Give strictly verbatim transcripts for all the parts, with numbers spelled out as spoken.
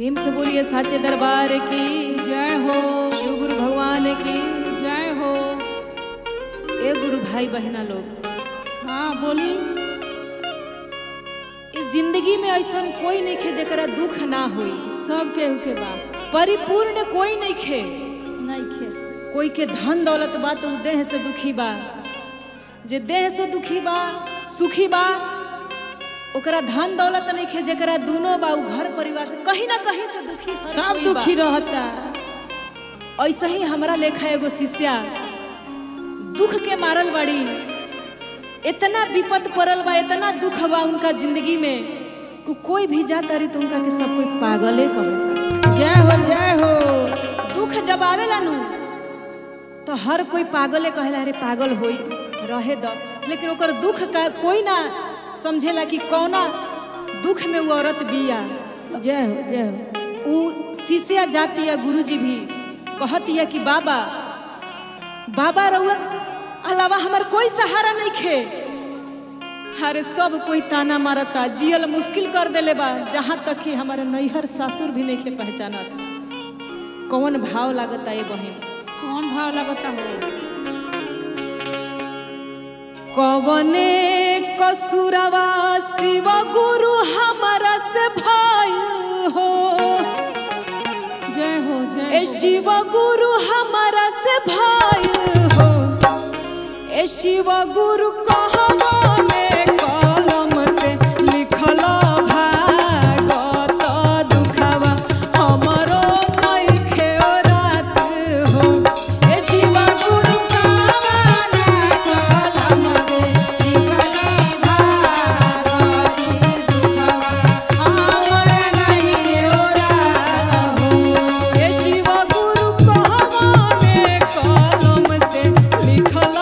प्रेम से बोलिए साचे दरबार की जय हो। शिव गुरु भगवान की जय हो। ए गुरु भाई बहना लोग, हाँ बोली। इस जिंदगी में ऐसा कोई नहीं खे जकरा दुख ना होई। सब केहू के बा, परिपूर्ण कोई नहीं खे। नहीं खे। कोई के धन दौलत बा तो देह से दुखी बा, जे देह से दुखी बा सुखी बा। ओकरा धन दौलत नहीं खे जकरा दोनों बा घर परिवार से कहीं ना कहीं से दुखी, सब दुखी रहता। ऐसा ही हमारा लेखा एगो शिष्या दुख के मारल बाड़ी। इतना विपत पड़ल बा, इतना दुख बा उनका जिंदगी में को कोई भी जाता रही तो उनका के सब कोई पागले कहता। जय हो जय हो। दुख जब आवेला नु तो हर कोई पागले कहेला, अरे पागल होई रहे दो। लेकिन ओकर दुख का कोई ना समझेला कि कौना दुख में वो औरत बिया। जय हो जय हो। वो शिष्या जाती है, गुरुजी भी कहती है कि बाबा बाबा रउआ अलावा हमार कोई सहारा नहीं खे। अरे सब कोई ताना मारता, जियल मुश्किल कर देले बा। जहाँ तक कि हमारे नैहर सासुर भी नहीं खे पहचाना। कौन भाव लागता ये बहन? कौन भाव लगता हो? कौने कसुरवा शिव गुरु हमारा से भाई हो। जय हो जय ए शिव गुरु हमारा से भाई हो। ए शिव गुरु कहवाने कलम से लिखल भागवत दुखवा हमरो नइखे रात हो। ए शिव गुरु कहवाने कलम से लिखल भागवत दुखवा हमरो नइखे रात हो। ए शिव गुरु कहवाने कलम से लिखल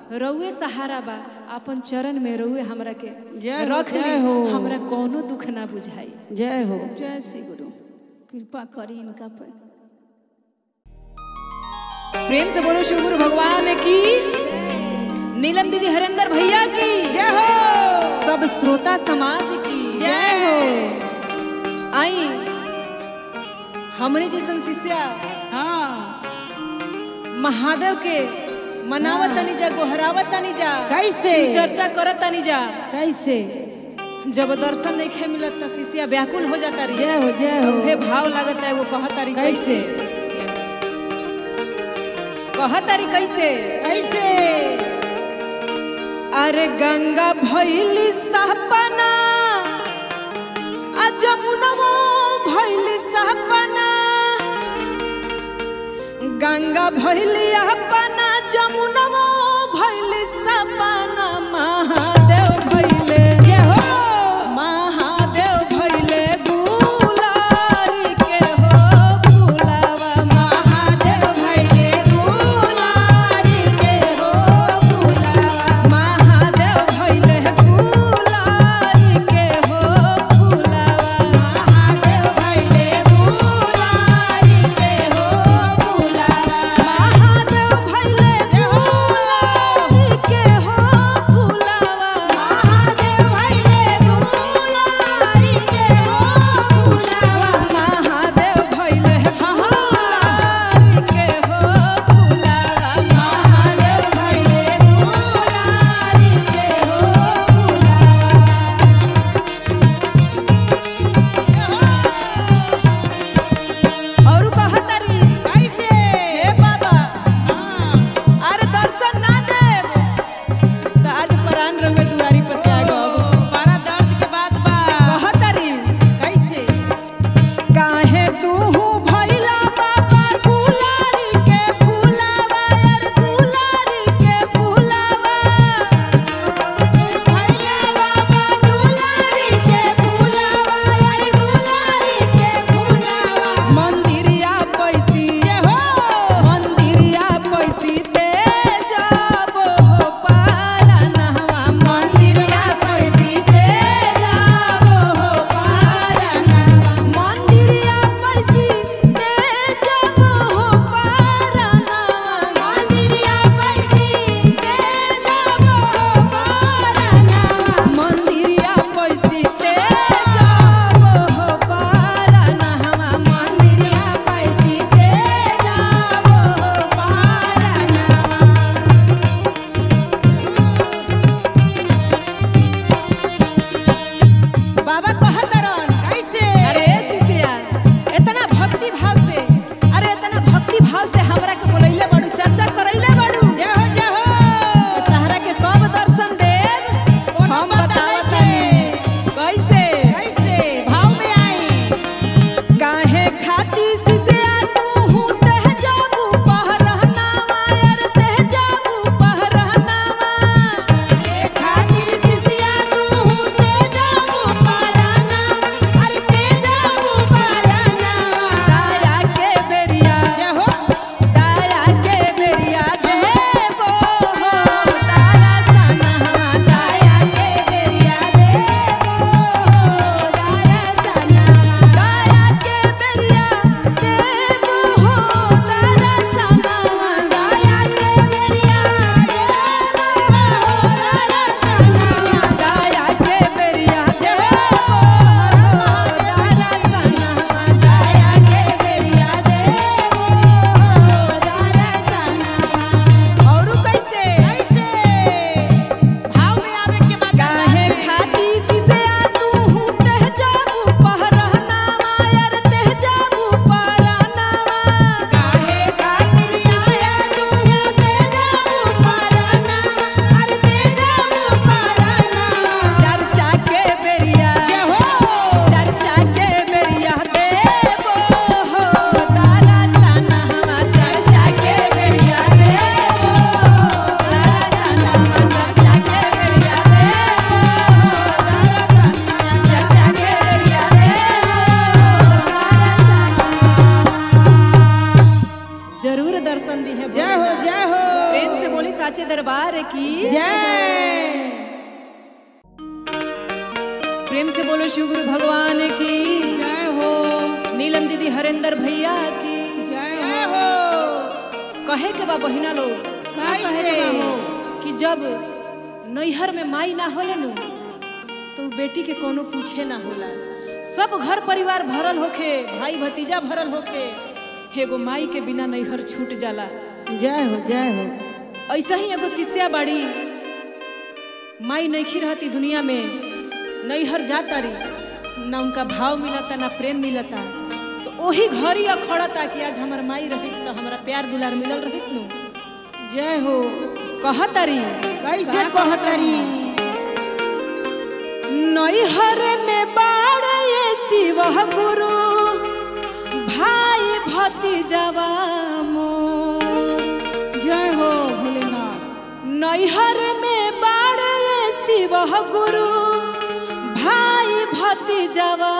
रउए सहारा बा, अपन चरण में रउए हमरा के जय हो, रख जय ली, हो। हमरा कोनो दुख ना बुझाई। जय हो। जय श्री गुरु, कृपा करी इनका पर। प्रेम से बोलो शिव गुरु भगवान की, नीलम दीदी हरेंद्र भैया की जय हो। सब श्रोता समाज की जय हो। आई हमने जैसन शिष्या हाँ महादेव के मनावत तनी जा, गोहरावत तनी जा, कैसे? चर्चा करत तनी जा। कैसे? जब दर्शन नहीं खे मिलत त शिष्या व्याकुल हो जाता रही। जय हो, जय हो। हे भाव लगता है वो कहतारी कैसे? कहतारी कैसे? कैसे? अरे गंगा भैली सपना, आ जमुना भैली सपना, गंगा भैली अपना, जमुना भैली सपना, महादेव भैले जय हो। महादेव भैले गुलारी के हो गुलावा, महादेव भैले गुलारी के हो गुलावा। महादेव भैले गुलारी के हो गुलावा, महादेव भैले गुलारी के हो गुलावा। महादेव भैले गुलारी के हो गुलावा, दर्शन दी है। जय हो जय हो। प्रेम से बोली साचे दरबार की जय। प्रेम से बोलो शिव गुरु भगवान की जय हो। नीलम दीदी हरेंद्र भैया की जय हो। कहे के बा बहिना लोग कैसे कि जब नैहर में माई ना होले नु तो बेटी के कोनो पूछे ना होला। सब घर परिवार भरल होखे, भाई भतीजा भरल होखे, एगो माई के बिना नैहर छूट जाला। जय हो जय हो। ऐसा ही एगो शिष्या बाड़ी, माई नैखी रहती दुनिया में, नैहर जाता रही, ना उनका भाव मिलता ना प्रेम मिलता, तो वही घरी अखड़ता कि आज हमार माई रही तो हमारा प्यार दुलार मिलल रही नु। जय हो। कहतरी कैसे कहतरी। नैहर में बाड़े शिव गुरु भाई भतीजावा मोर। जय हो भोलेनाथ। नैहर में बाड़े शिव गुरु भाई भतीजावा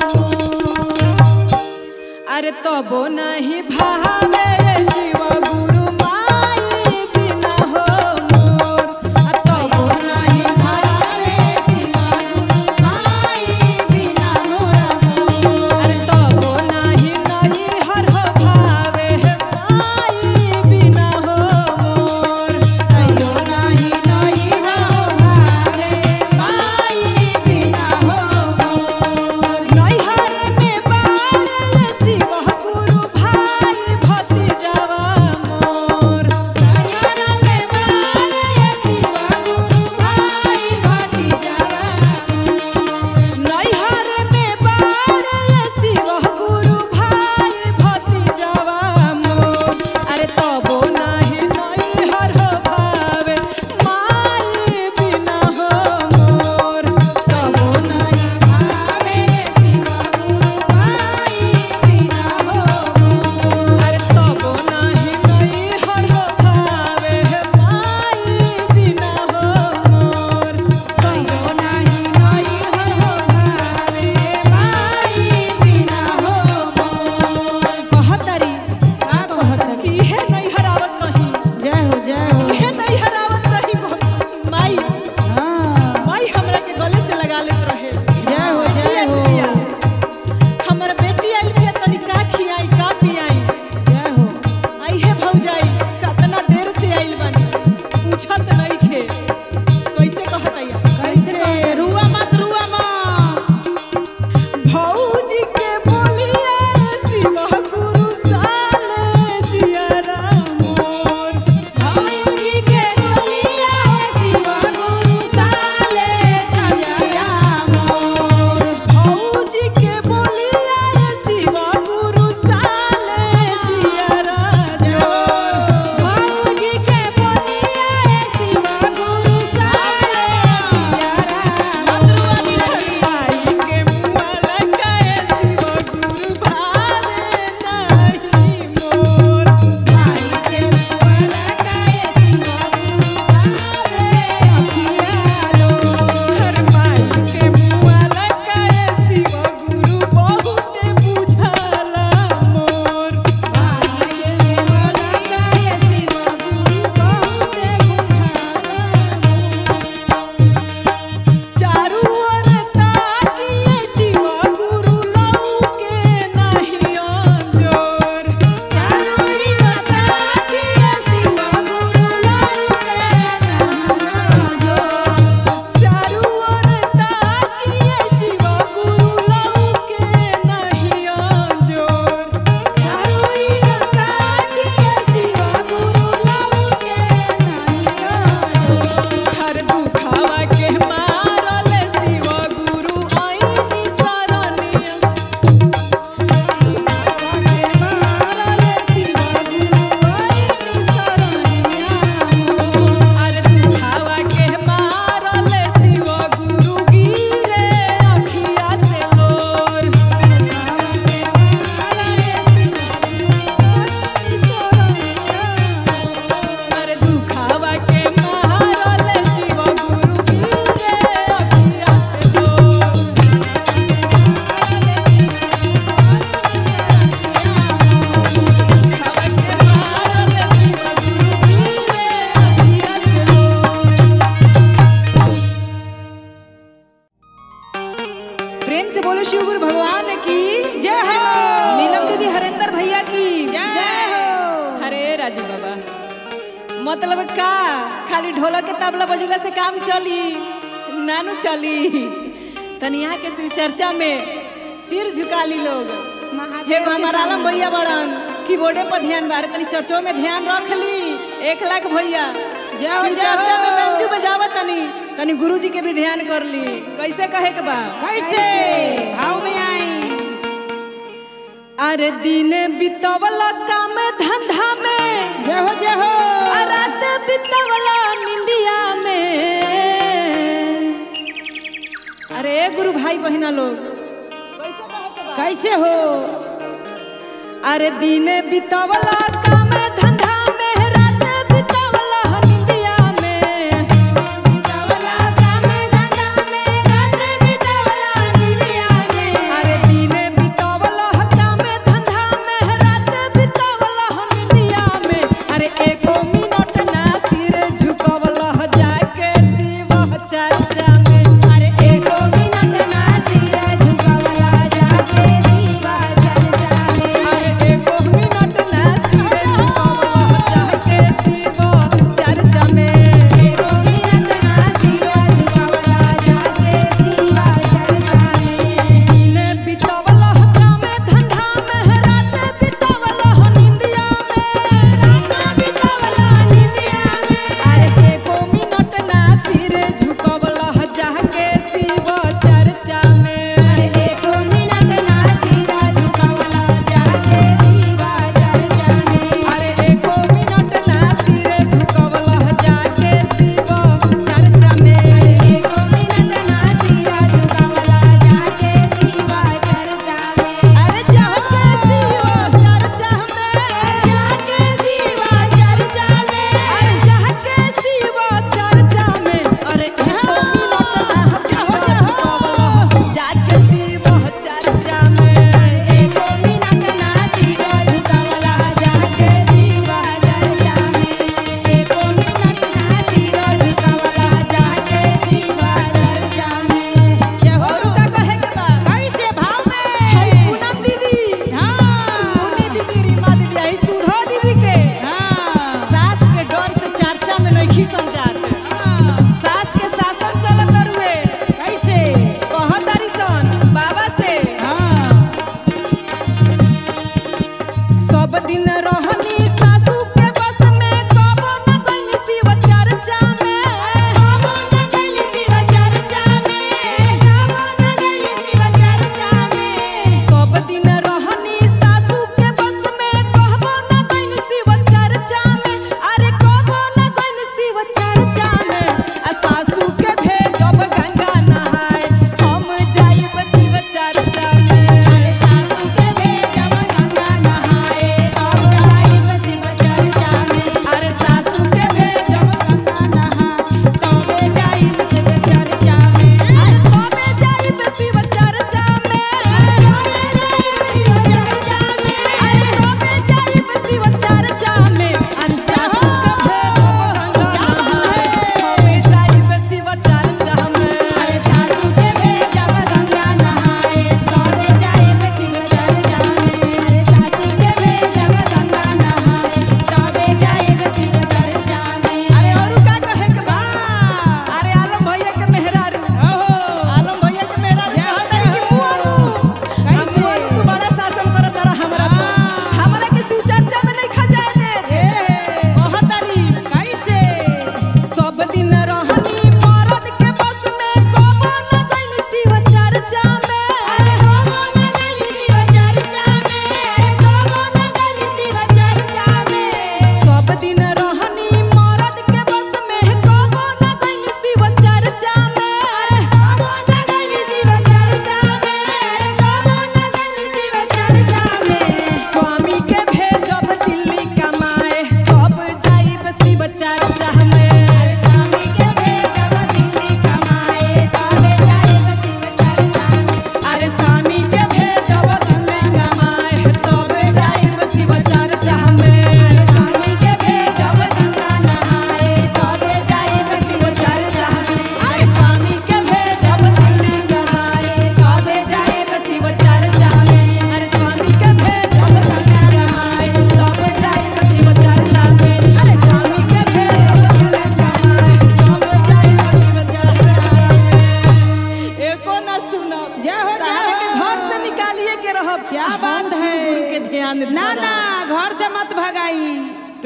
अरे तबो नहीं भावे शिव गुरु माई बिना हो मोर। तबो नहीं भावे शिव गुरु माई बिना मोर। अरे तबो नहीं नहीं हर हो भावे माई बिना हो मोर। कहियो नाही नाही हो भावे माई बिना हो मोर। नैहर में बाड़े शिव गुरु भाई भतीजावा बाबा मतलब का खाली ढोलक के तबला बजला से काम चली नानू चली। तनी यहाँ के शिव चर्चा में सिर झुका ली लोग। एगो हमारा आलम भैया बड़न कीबोर्डे पर ध्यान बारे तनी चर्चों में ध्यान रख ली। एक लाख भैया जाओ चर्चा में मंजू बजावा तनी तनी गुरुजी के भी ध्यान कर ली। कैसे कहे के बा कैसे भाव में आई अरे दिन बितवला काम धंधा में जय हो जय हो रात बितवला निंदिया में। अरे गुरु भाई बहिना लोग कैसे कहे के बा कैसे हो अरे दिन बितवला काम धंधा में रात बितवला निंदिया में। बितवला काम धंधा में रात बितवला निंदिया में। अरे दिन बितवला काम धंधा में रात बितवला निंदिया में। अरे एको मिनट ना सिर झुकवला जाके शिव चर्चा में। अरे एको मिनट ना सिर झुकावला जाके शिव चर्चा में। अरे एको मिनट ना सिर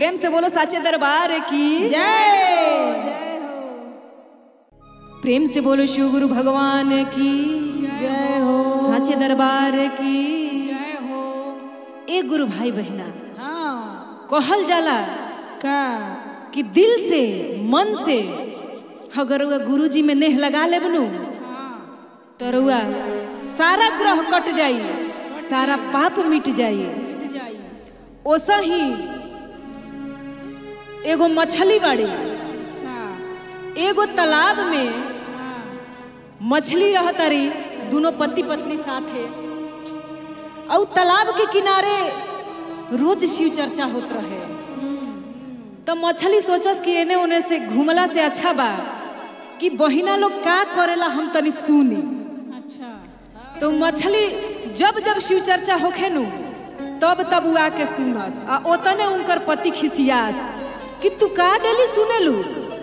प्रेम से बोलो साचे दरबार की जय प्रेम से बोलो शिव गुरु भगवान की जय हो साचे दरबार की जय हो। एक गुरु भाई बहना हाँ कहल जाला का कि दिल से मन से अगर वह गुरु जी में नेह लगा ले बनू तो रुआ सारा ग्रह कट जाई, सारा पाप मिट जाई। ओसा ही एगो मछली बाड़ी, एगो तालाब में मछली रहतारी, दोनों पति पत्नी साथ है। और तालाब के किनारे रोज शिव चर्चा होत रहे। तो मछली सोचस कि एने ओने से घूमला से अच्छा बा कि बहिना लोग का करेला हम तनी सुनी। अच्छा। तो मछली जब जब शिव चर्चा होखे नु तब तब वो आके सुनस आ ओतने उनकर पति खिसियास कि तू का डेली सुनेलू।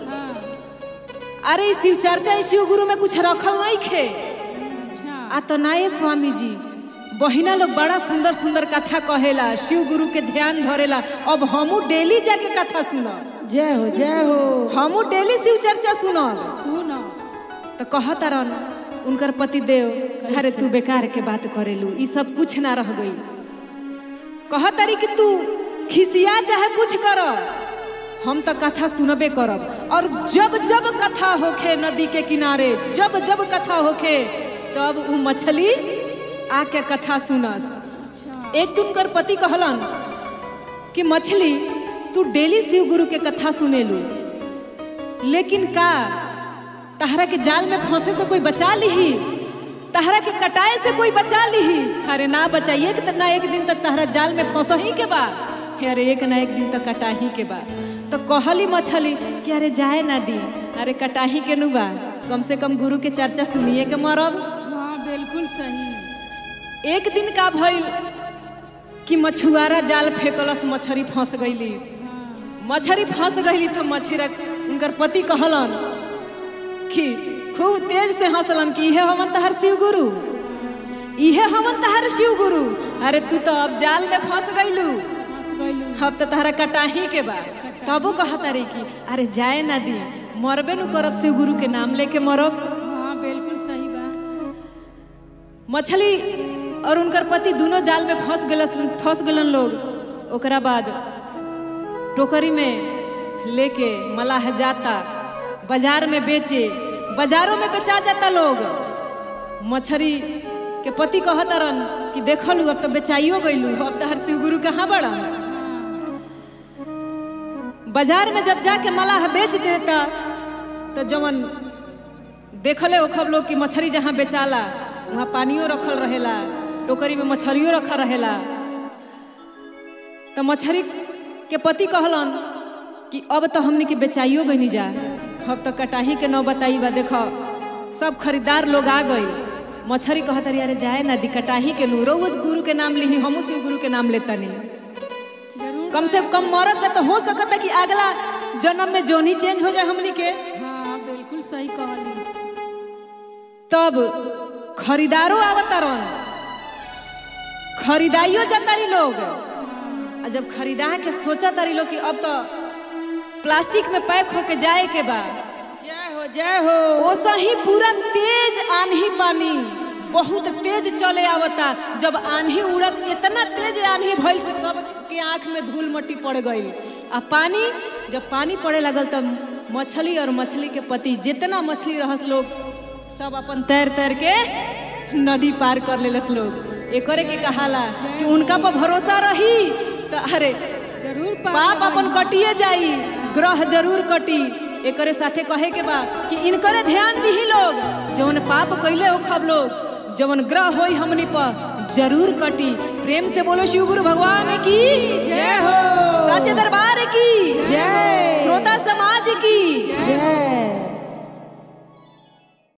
अरे शिव चर्चा शिव गुरु में कुछ रखल नहीं खे। आ तो नाये स्वामी जी बहिना लोग बड़ा सुंदर सुंदर कथा कहेला, शिव गुरु के ध्यान धरेला। अब हमू डेली जाके कथा सुना। जय हो जय हो। हमू डेली शिव चर्चा सुनो सुनो। तो कहता रहन उनकर पति देव, अरे तू बेकार के बात करेलू, ई सब कुछ ना रह गई। कहतारी कि तू खिसिया चाहे कुछ कर, हम तो कथा सुनबे करब। और जब जब कथा होखे नदी के किनारे, जब जब कथा होखे तब वो मछली आके कथा सुनस। एक दिन उनकर पति कहलन कि मछली तू डेली शिव गुरु के कथा सुनेलू, लेकिन का तहरा के जाल में फंसे से कोई बचा लीही, तहरा के कटाए से कोई बचा लीही। अरे ना बचाइए कि ना एक दिन तक तहरा जाल में फंस ही के बा, अरे एक ना एक दिन तक कटा ही के बा। तो कहली मछली कि अरे जाए ना दी, अरे कटा ही के नु बा, कम से कम गुरु के चर्चा सुनिए के मरब। हाँ बिल्कुल सही। एक दिन का भइल कि मछुआरा जाल फेंकलस, मछली फंस गईली। मछली फंस गईली तो मछली उनकर पति कहलन कि खूब तेज से हंसलन कि इहे हमन तहर शिव गुरु, इहे हमन तहर शिव गुरु। अरे तू तो अब जाल में फंस गईलू, अब तो तहरा कटाही के बा। तबो कहतारी कि अरे जाए ना दी, मरबे नु करब, शिव गुरु के नाम लेके मरब। हाँ बिल्कुल सही बा। मछली और उनकर पति दोनों जाल में फंस गलस फंस गलन लोग। ओकरा बाद टोकरी में लेके मलाह जाता, बाजार में बेचे, बाजारों में बेचा जाता लोग। मछली के पति कहता रन कि देखलू अब तो बेचाइयो गईलू, अब तो हर शिव गुरु कहाँ बड़ा। बाजार में जब जाके मलाह बेच देता तो जवन देखले ओखब लोग कि मछली जहाँ बेचाला वहाँ पानियों रखल रहेला, टोकरी में मछलियों रखल रहेला। तो मछली के पति कहलन कि अब तो हमने के बेचाइयो गई जा, अब तो कटाही के न बताई बा। देखो सब खरीदार लोग आ गई। मछली कहता रही अरे जाए ना दी, कटाही के नू रोज गुरु के नाम ली, हमू शिव गुरु के नाम लेता नहीं। कम से कम मरद से तो हो सकता कि अगला जन्म में जोनी चेंज हो जाए हमनी के। हाँ बिल्कुल सही कहली। तब खरीदारों आवता रन, खरीदाइयो जातारी लोग। और जब खरीदा के सोचा तारी लोग कि अब तो प्लास्टिक में पैक होके जाए के बाद, जय हो जय हो। ओसा ही पूरा तेज आंधी पानी बहुत तेज चले आवता। जब आंधी उड़त, इतना तेज आंधी भइल कि सब के आंख में धूल मट्टी पड़ गई। आ पानी जब पानी पड़े लगल तब मछली और मछली के पति जितना मछली रहस लोग सब अपन तैर तैर के नदी पार कर लेलस लोग। एकरे के कहाला कि उनका पर भरोसा रही तो अरे जरूर पाप अपन कटिए जाई, ग्रह जरूर कटी। एकरे साथे कहे के बा कि इनकरे ध्यान दी लोग, जौन पाप कैले हो खब लोग, जवन ग्रह होई हमनी पर जरूर कटी। प्रेम से बोलो शिव गुरु भगवान की जय हो, साचे दरबार की जय, श्रोता समाज की जय।